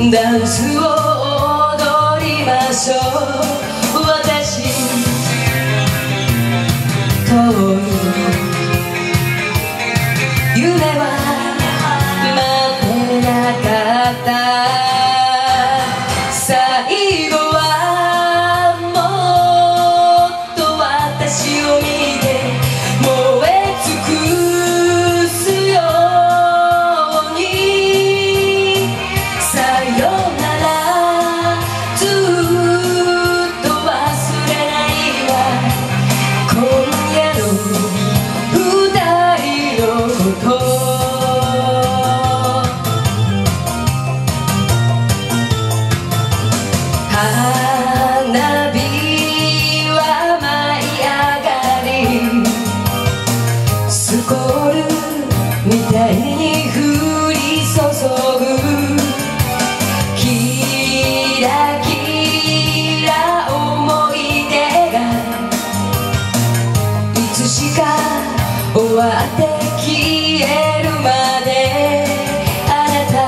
ダンスを踊りましょう。私と夢は待てなかった。最後はもっと私を見て燃え尽くすように。さよならずっと忘れないわ。今夜の二人のこと。花火は舞い上がり、スコールみたいに降り注ぐ。キラキラ思い出がいつしか終わって消えるまで、あ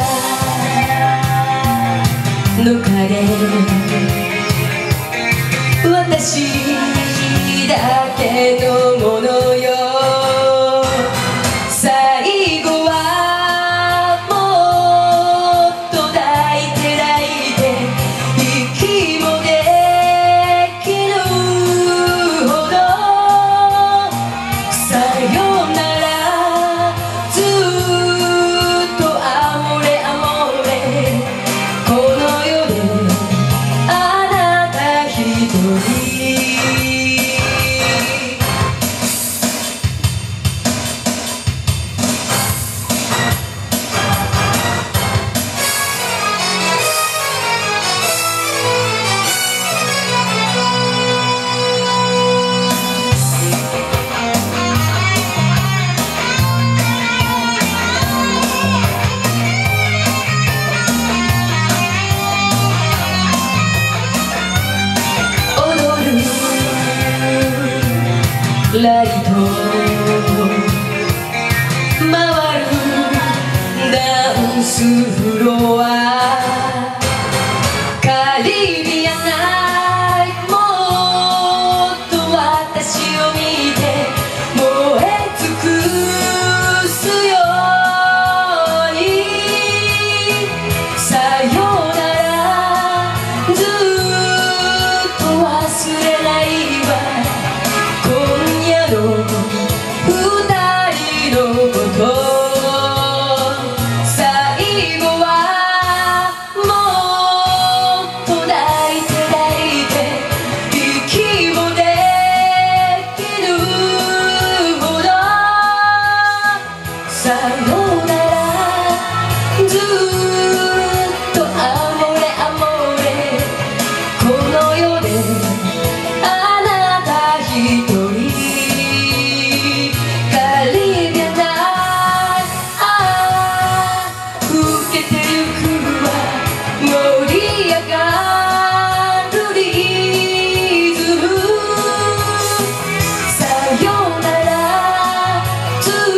なたの影私だけのものよ。最後はもっと抱いて抱いて息もできぬほど。さよならずっとアモレアモレ、この世であなた一人。ライト回るダンスフロア、カリビアンナイト、もっと私を見て燃え尽くすように。さよならずっと忘れないわ。二人のこと。最後はもっと抱いて抱いて息もできぬほど。さよならずっとアモレアモレ、この世であなた一人。さよならず